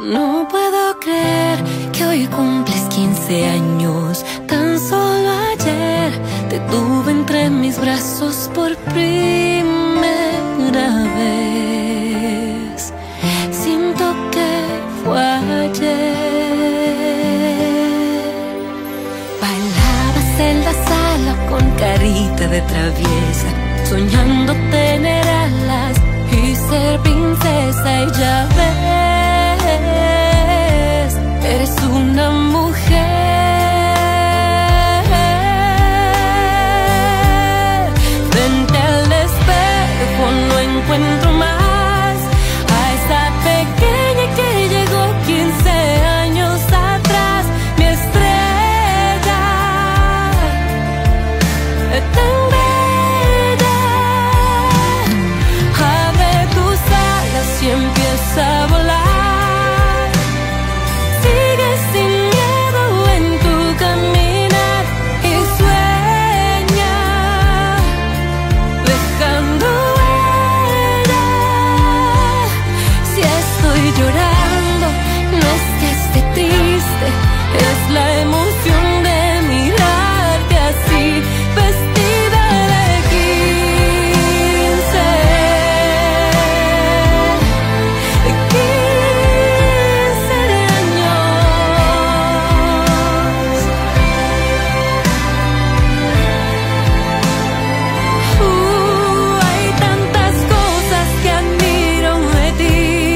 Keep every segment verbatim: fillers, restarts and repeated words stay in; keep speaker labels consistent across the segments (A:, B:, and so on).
A: No puedo creer que hoy cumples quince años. Tan solo ayer te tuve entre mis brazos por primera vez. Siento que fue ayer. Bailabas en la sala con carita de traviesa, soñando tener alas y ser princesa. Y ya ves, eres una mujer. Frente al espejo no encuentro más a esa pequeña que llegó quince años atrás. Mi estrella, tan bella, abre tus alas y empieza a volar. Llorando, no es que esté triste, es la emoción de mirarte así, vestida de quince, de quince años. Uh, hay tantas cosas que admiro de ti.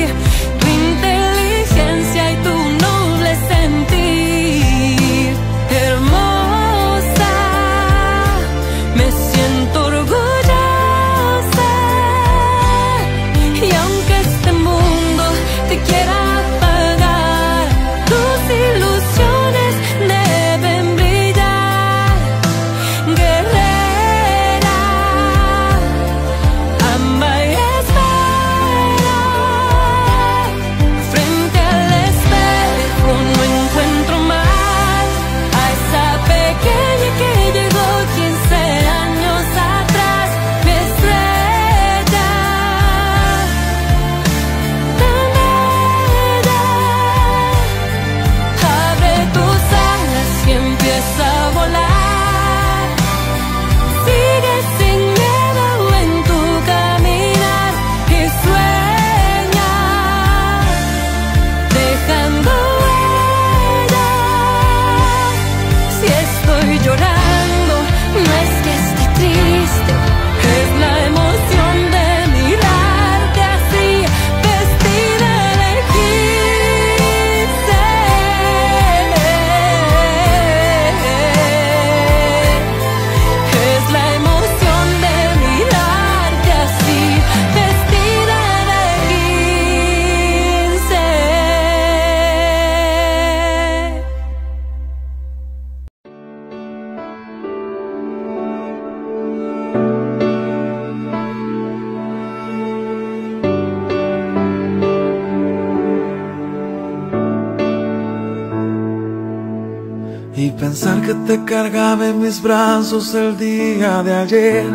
B: Y pensar que te cargaba en mis brazos el día de ayer,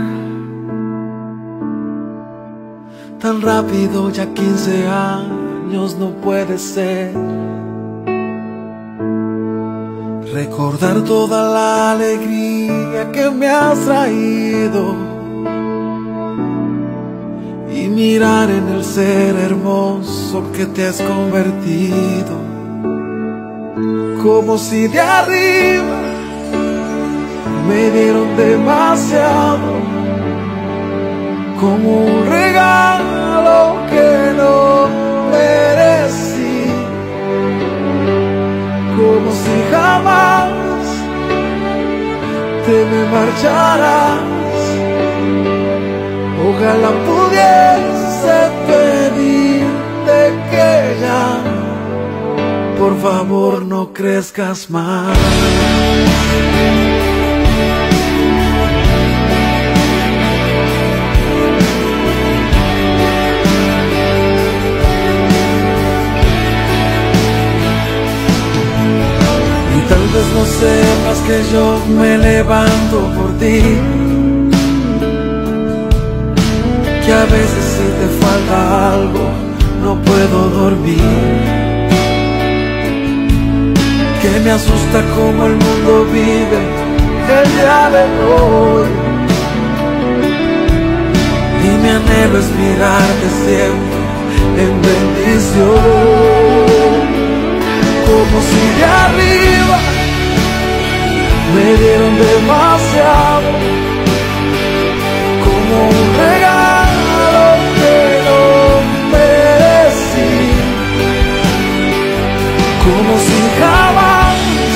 B: tan rápido, ya quince años no puede ser. Recordar toda la alegría que me has traído y mirar en el ser hermoso que te has convertido. Como si de arriba me dieron demasiado, como un regalo que no merecí, como si jamás te me marcharas. Ojalá pudiese pedirte que ya, por favor, no crezcas más. Y tal vez no sepas que yo me levanto por ti, que a veces si te falta algo no puedo dormir. me asusta cómo el mundo vive el día de hoy. Y mi anhelo es mirarte siempre en bendición, como si de arriba me dieron demasiado, como un regalo que no merecí, como si jamás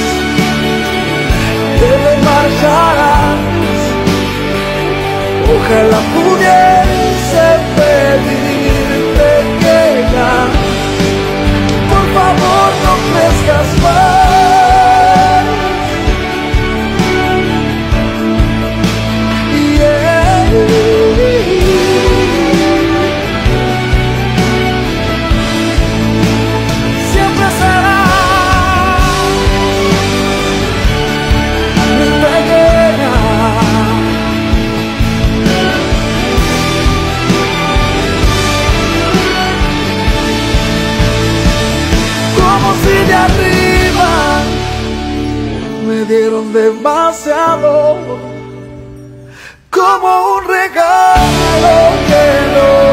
B: te me marcharas. Ojalá pudiese pedirte que ya, por favor, no crezcas más. Yeah. Siempre será mi pequeña. Como si de arriba me dieron demasiado, como un regalo que no